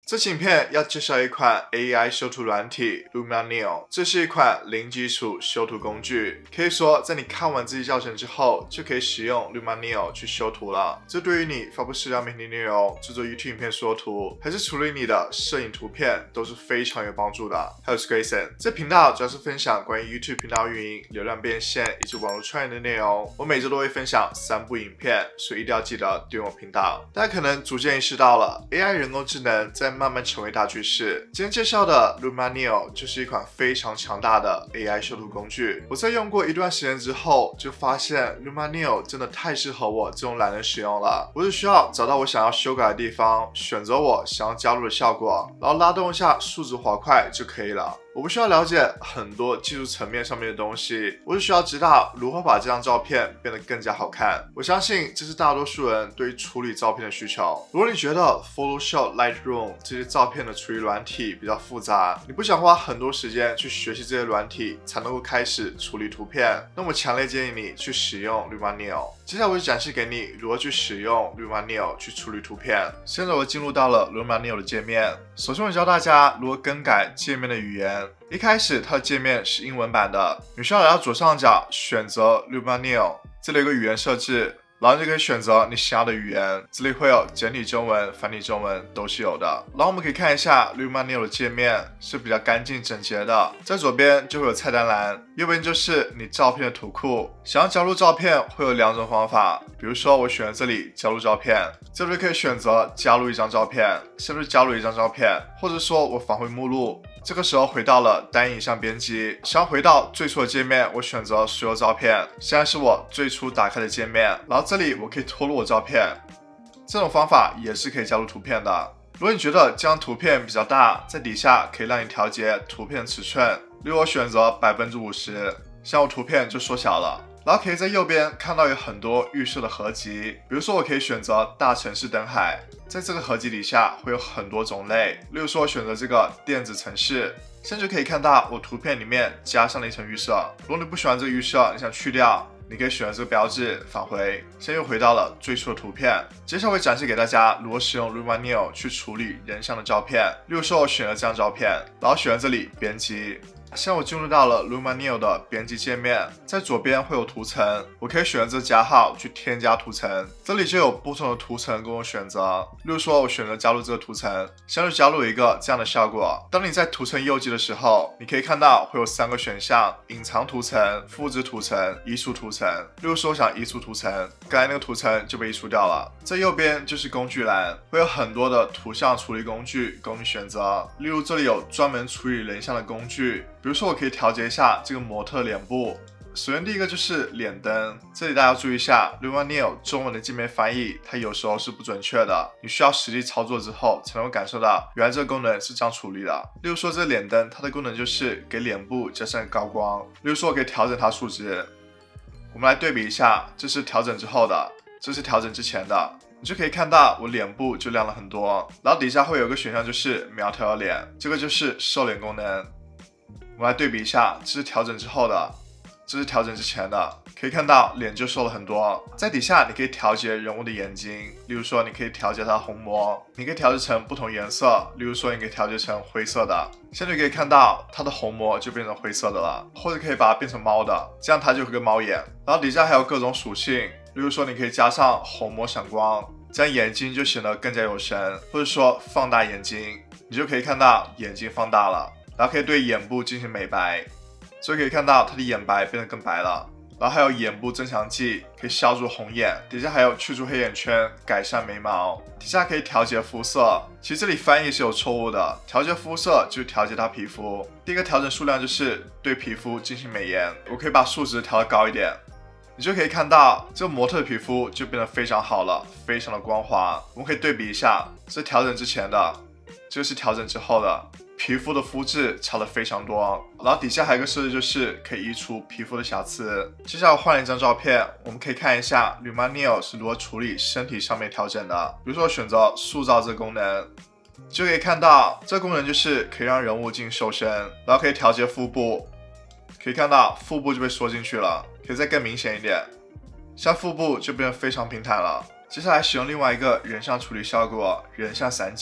这期影片要介绍一款 AI 修图软体 Luma Neo， 这是一款零基础修图工具，可以说在你看完这期教程之后，就可以使用 Luma Neo 去修图了。这对于你发布社交媒体内容、制作 YouTube 影片缩图，还是处理你的摄影图片都是非常有帮助的。还有 Grayson， 这频道主要是分享关于 YouTube 频道运营、流量变现以及网络创业的内容。我每周都会分享3部影片，所以一定要记得订阅我频道。大家可能逐渐意识到了 AI 人工智能在慢慢成为大趋势。今天介绍的 Luma Neo 就是一款非常强大的 AI 修图工具。我在用过一段时间之后，就发现 Luma Neo 真的太适合我这种懒人使用了。我只需要找到我想要修改的地方，选择我想要加入的效果，然后拉动一下数值滑块就可以了。我不需要了解很多技术层面上面的东西，我只需要知道如何把这张照片变得更加好看。我相信这是大多数人对于处理照片的需求。如果你觉得 Photoshop、Lightroom 这些照片的处理软体比较复杂，你不想花很多时间去学习这些软体才能够开始处理图片，那我强烈建议你去使用 Luma Neo。接下来我就展示给你如何去使用 Luma Neo 去处理图片。现在我进入到了 Luma Neo 的界面，首先我教大家如何更改界面的语言。一开始它的界面是英文版的，你需要来到左上角选择 Luma Neo， 这里有个语言设置，然后你就可以选择你想要的语言，这里会有简体中文、繁体中文都是有的。然后我们可以看一下 Luma Neo 的界面是比较干净整洁的，在左边就会有菜单栏，右边就是你照片的图库。想要加入照片会有2种方法，比如说我选择这里加入照片，这里可以选择加入一张照片，是不是加入一张照片，或者说我返回目录。这个时候回到了单影像编辑，想要回到最初的界面，我选择所有照片，现在是我最初打开的界面，然后这里我可以拖入我照片，这种方法也是可以加入图片的。如果你觉得这张图片比较大，在底下可以让你调节图片的尺寸，例如我选择50%，像我图片就缩小了。然后可以在右边看到有很多预设的合集，比如说我可以选择大城市灯海，在这个合集底下会有很多种类，例如说我选择这个电子城市，现在就可以看到我图片里面加上了一层预设。如果你不喜欢这个预设，你想去掉，你可以选择这个标志返回，现在又回到了最初的图片。接下来我会展示给大家如何使用 Luma Neo 去处理人像的照片，例如说我选了这张照片，然后选了这里编辑。现在我进入到了 Luma Neo 的编辑界面，在左边会有图层，我可以选择这加号去添加图层，这里就有不同的图层供我选择。例如说我选择加入这个图层，现在就加入一个这样的效果。当你在图层右击的时候，你可以看到会有3个选项：隐藏图层、复制图层、移除图层。例如说我想移除图层，刚才那个图层就被移除掉了。在右边就是工具栏，会有很多的图像处理工具供你选择，例如这里有专门处理人像的工具，比如说我可以调节一下这个模特脸部。首先第一个就是脸灯，这里大家要注意一下 Luma Neo 中文的界面翻译它有时候是不准确的，你需要实际操作之后才能够感受到原来这个功能是这样处理的。例如说这个脸灯它的功能就是给脸部加上高光，例如说我可以调整它数值。我们来对比一下，这是调整之后的，这是调整之前的，你就可以看到我脸部就亮了很多。然后底下会有一个选项就是苗条脸，这个就是瘦脸功能。我们来对比一下，这是调整之后的，这是调整之前的，可以看到脸就瘦了很多。在底下你可以调节人物的眼睛，例如说你可以调节它的虹膜，你可以调节成不同颜色，例如说你可以调节成灰色的，现在可以看到它的虹膜就变成灰色的了，或者可以把它变成猫的，这样它就有个猫眼。然后底下还有各种属性，例如说你可以加上虹膜闪光，这样眼睛就显得更加有神，或者说放大眼睛，你就可以看到眼睛放大了。然后可以对眼部进行美白，所以可以看到它的眼白变得更白了。然后还有眼部增强剂，可以消除红眼。底下还有去除黑眼圈，改善眉毛。底下可以调节肤色，其实这里翻译是有错误的，调节肤色就是调节它皮肤。第一个调整数量就是对皮肤进行美颜，我可以把数值调得高一点，你就可以看到这个模特的皮肤就变得非常好了，非常的光滑。我们可以对比一下，这是调整之前的，这个是调整之后的。皮肤的肤质差的非常多，然后底下还有一个设置就是可以移除皮肤的瑕疵。接下来我换了一张照片，我们可以看一下 Luma Neo 是如何处理身体上面调整的。比如说我选择塑造这个功能，就可以看到这个功能就是可以让人物进行瘦身，然后可以调节腹部，可以看到腹部就被缩进去了，可以再更明显一点，像腹部就变得非常平坦了。接下来使用另外一个人像处理效果，人像散景。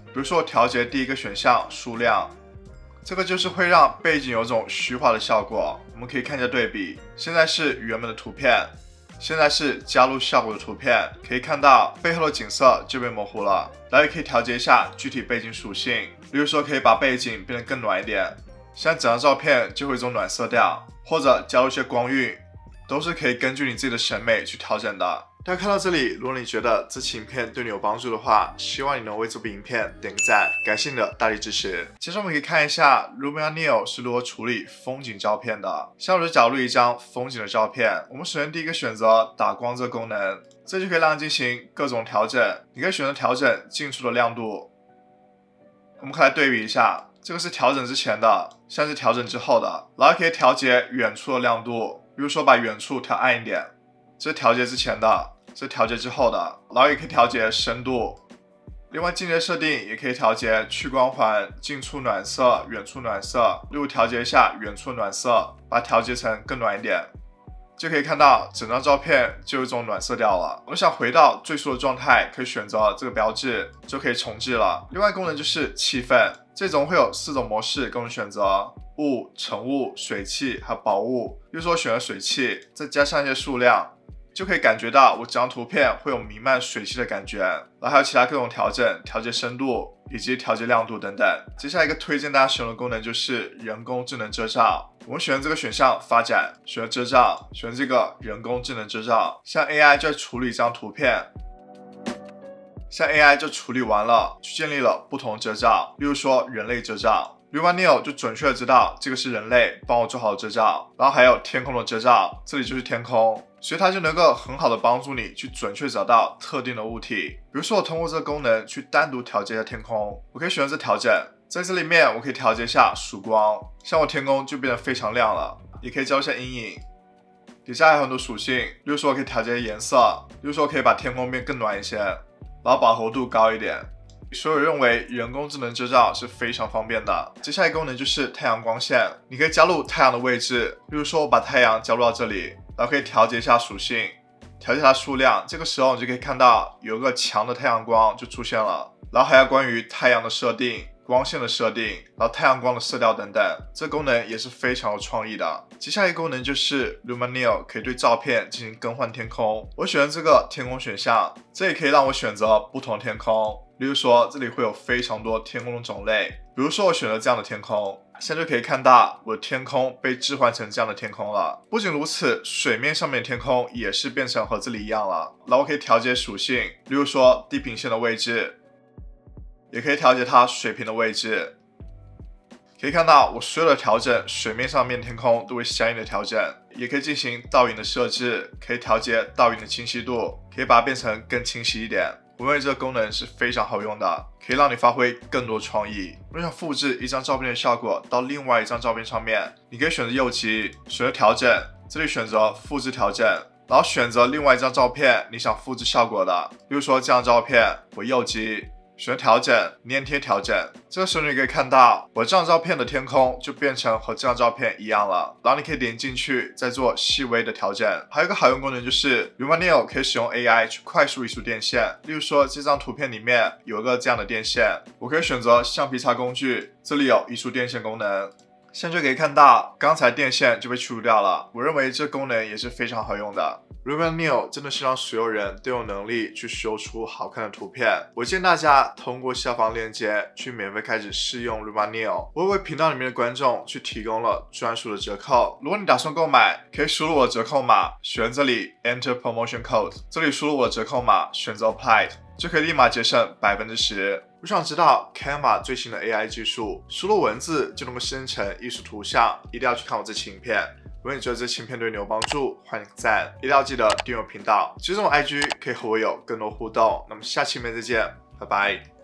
比如说我调节第一个选项数量，这个就是会让背景有种虚化的效果。我们可以看一下对比，现在是原本的图片，现在是加入效果的图片，可以看到背后的景色就被模糊了。然后也可以调节一下具体背景属性，例如说可以把背景变得更暖一点，现在整张照片就会有一种暖色调，或者加入一些光晕，都是可以根据你自己的审美去调整的。大家看到这里，如果你觉得这期影片对你有帮助的话，希望你能为这部影片点个赞，感谢你的大力支持。接着我们可以看一下 Lumia Neo 是如何处理风景照片的。像我就假如一张风景的照片，我们首先第一个选择打光这个功能，这就可以让进行各种调整。你可以选择调整近处的亮度，我们可以来对比一下，这个是调整之前的，现在是调整之后的。然后可以调节远处的亮度，比如说把远处调暗一点，这是调节之前的，这是调节之后的。然后也可以调节深度，另外进阶设定也可以调节去光环、近处暖色、远处暖色。例如调节一下远处暖色，把它调节成更暖一点，就可以看到整张照片就有一种暖色调了。我想回到最初的状态，可以选择这个标志，就可以重置了。另外功能就是气氛，这种会有4种模式供你选择：雾、晨雾、水汽还有薄雾。比如说我选了水汽，再加上一些数量，就可以感觉到我这张图片会有弥漫水汽的感觉。然后还有其他各种调整，调节深度以及调节亮度等等。接下来一个推荐大家使用的功能就是人工智能遮罩。我们选这个选项发展，选遮罩，选这个人工智能遮罩。像 AI 就处理一张图片，像 AI 就处理完了，去建立了不同遮罩，例如说人类遮罩。Lumia Neo 就准确的知道这个是人类帮我做好的遮罩，然后还有天空的遮罩，这里就是天空，所以它就能够很好的帮助你去准确找到特定的物体。比如说我通过这个功能去单独调节一下天空，我可以选择调整，在这里面我可以调节一下曙光，像我天空就变得非常亮了，也可以加一下阴影。底下还有很多属性，例如说我可以调节颜色，例如说我可以把天空变更暖一些，然后饱和度高一点。所以我认为人工智能遮罩是非常方便的。接下来功能就是太阳光线，你可以加入太阳的位置，比如说我把太阳加入到这里，然后可以调节一下属性，调节它数量，这个时候你就可以看到有一个强的太阳光就出现了。然后还有关于太阳的设定、光线的设定，然后太阳光的色调等等，这功能也是非常有创意的。接下来一个功能就是 Lumia Neo 可以对照片进行更换天空，我选这个天空选项，这也可以让我选择不同的天空。例如说这里会有非常多天空的种类，比如说我选择这样的天空，现在就可以看到我的天空被置换成这样的天空了。不仅如此，水面上面的天空也是变成和这里一样了。然后我可以调节属性，例如说地平线的位置，也可以调节它水平的位置。可以看到我所有的调整，水面上面天空都会相应的调整，也可以进行倒影的设置，可以调节倒影的清晰度，可以把它变成更清晰一点。我认为这个功能是非常好用的，可以让你发挥更多创意。如果想复制一张照片的效果到另外一张照片上面，你可以选择右击，选择调整，这里选择复制调整，然后选择另外一张照片你想复制效果的，比如说这张照片，我右击，选择调整，粘贴调整。这个时候你可以看到我这张照片的天空就变成和这张照片一样了，然后你可以点进去再做细微的调整。还有一个好用功能就是 Lumia Neo 可以使用 AI 去快速移除电线，例如说这张图片里面有一个这样的电线，我可以选择橡皮擦工具，这里有移除电线功能，现在就可以看到刚才电线就被去除掉了。我认为这功能也是非常好用的。Lumia Neo 真的是让所有人都有能力去修出好看的图片。我建议大家通过下方链接去免费开始试用 Lumia Neo。我为频道里面的观众去提供了专属的折扣。如果你打算购买，可以输入我的折扣码，选这里 Enter Promotion Code， 这里输入我的折扣码，选择 Applied， 就可以立马节省10%。我想知道 Canva 最新的 AI 技术，输入文字就能够生成艺术图像，一定要去看我这期影片。如果你觉得这期影片对你有帮助，欢迎赞，一定要记得订阅频道，追踪我 IG 可以和我有更多互动。那么下期影片再见，拜拜。